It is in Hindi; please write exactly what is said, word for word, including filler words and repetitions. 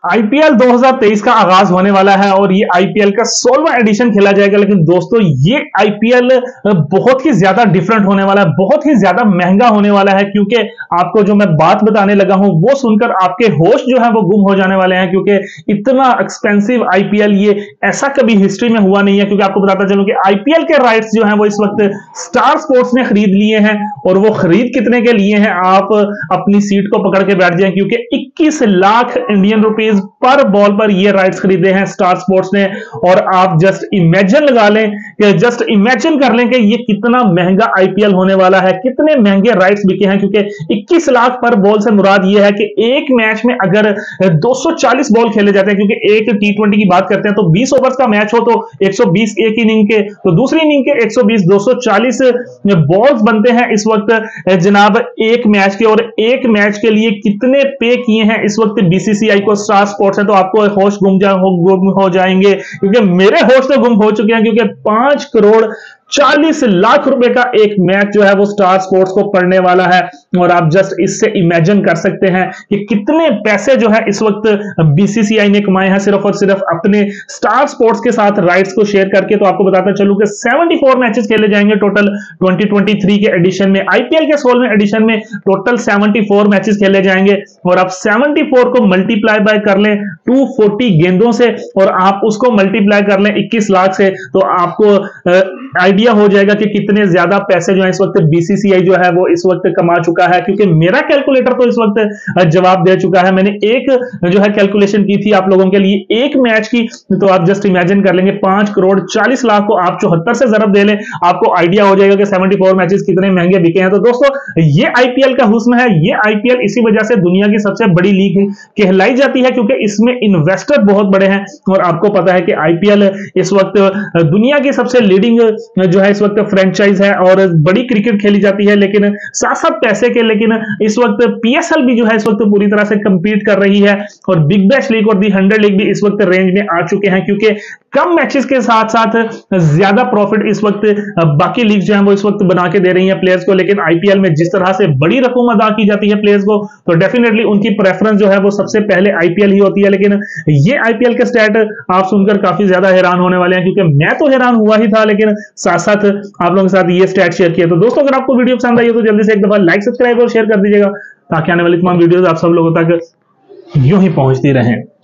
आईपीएल दो हज़ार तेईस का आगाज होने वाला है और ये आईपीएल का सोलहवां एडिशन खेला जाएगा। लेकिन दोस्तों ये आईपीएल बहुत ही ज्यादा डिफरेंट होने वाला है, बहुत ही ज्यादा महंगा होने वाला है, क्योंकि आपको जो मैं बात बताने लगा हूं वो सुनकर आपके होश जो है वो गुम हो जाने वाले हैं, क्योंकि इतना एक्सपेंसिव आईपीएल ये ऐसा कभी हिस्ट्री में हुआ नहीं है। क्योंकि आपको बताता चलूं कि आईपीएल के राइट्स जो है वो इस वक्त स्टार स्पोर्ट्स ने खरीद लिए हैं और वो खरीद कितने के लिए हैं आप अपनी सीट को पकड़ के बैठ जाएं, क्योंकि इक्कीस लाख इंडियन रुपीज पर बॉल पर ये राइट्स खरीदे हैं स्टार स्पोर्ट्स ने। और आप जस्ट इमेजिन लगा लें कि जस्ट इमेजिन कर लें कि ये कितना महंगा आईपीएल होने वाला है, कितने महंगे राइट्स बिके हैं। क्योंकि इक्कीस लाख पर बॉल से मुराद ये है कि एक मैच में अगर दो सौ चालीस बॉल खेले जाते हैं, क्योंकि एक टी ट्वेंटी की बात करते हैं तो बीस ओवर्स का मैच हो तो एक सौ बीस एक इनिंग के, तो दूसरी इनिंग के एक सौ बीस, दो सौ चालीस बॉल्स बनते हैं इस वक्त जनाब एक मैच के। और एक मैच के लिए कितने पे किए हैं इस वक्त बीसीसीआई को स्टार स्पोर्ट्स है, तो आपको होश गुम जा हो, गुम हो जाएंगे, क्योंकि मेरे होश तो गुम हो चुके हैं। क्योंकि पांच करोड़ चालीस लाख रुपए का एक मैच जो है वो स्टार स्पोर्ट्स को पड़ने वाला है। और आप जस्ट इससे इमेजिन कर सकते हैं कि कितने पैसे जो है इस वक्त बीसीसीआई ने कमाए हैं सिर्फ और सिर्फ अपने स्टार स्पोर्ट्स के साथ राइट्स को शेयर करके। तो आपको बताता चलूं कि चौहत्तर मैचेस खेले जाएंगे टोटल ट्वेंटी ट्वेंटी थ्री के एडिशन में। आईपीएल के सोलहवें एडिशन में टोटल चौहत्तर मैचेस खेले जाएंगे और आप चौहत्तर को मल्टीप्लाई बाय कर लें दो सौ चालीस गेंदों से और आप उसको मल्टीप्लाई कर लें इक्कीस लाख से, तो आपको आइडिया हो जाएगा कि कितने ज्यादा पैसे जो है इस वक्त बीसीसीआई जो है वो इस वक्त कमा चुका है। क्योंकि मेरा कैलकुलेटर तो इस वक्त जवाब दे चुका है। मैंने एक जो है कैलकुलेशन की थी आप लोगों के लिए एक मैच की, तो आप जस्ट इमेजिन कर लेंगे पांच करोड़ चालीस लाख को आप चौहत्तर से जरब दे लें, आपको आइडिया हो जाएगा कि चौहत्तर मैचेस कितने महंगे बिके हैं। तो दोस्तों ये आईपीएल का हुस्न है, ये आईपीएल इसी वजह से दुनिया की सबसे बड़ी लीग कहलाई जाती है, क्योंकि इसमें इन्वेस्टर बहुत बड़े हैं। और आपको पता है कि आईपीएल इस वक्त दुनिया की सबसे लीडिंग जो है इस वक्त फ्रेंचाइज है और बड़ी क्रिकेट खेली जाती है, लेकिन साथ साथ पैसे के। लेकिन इस वक्त पीएसएल भी जो है इस वक्त पूरी तरह से कंपीट कर रही है और बिग बैश लीग और दी हंड्रेड लीग भी इस वक्त रेंज में आ चुके हैं, क्योंकि कम मैचेस के साथ साथ ज्यादा प्रॉफिट इस वक्त बाकी लीग जो है वो इस वक्त बना के दे रही है प्लेयर्स को। लेकिन आईपीएल में जिस तरह से बड़ी रकम अदा की जाती है प्लेयर्स को, तो डेफिनेटली उनकी प्रेफरेंस जो है वो सबसे पहले आईपीएल ही होती है। लेकिन ये आईपीएल के स्टैट आप सुनकर काफी ज्यादा हैरान होने वाले हैं, क्योंकि मैं तो हैरान हुआ ही था, लेकिन साथ साथ आप लोगों के साथ ये स्टैट शेयर किया। तो दोस्तों अगर आपको वीडियो पसंद आई हो तो जल्दी से एक दफा लाइक सब्सक्राइब और शेयर कर दीजिएगा, ताकि आने वाली तमाम वीडियोस आप सब लोगों तक यूं ही पहुंचती रहें।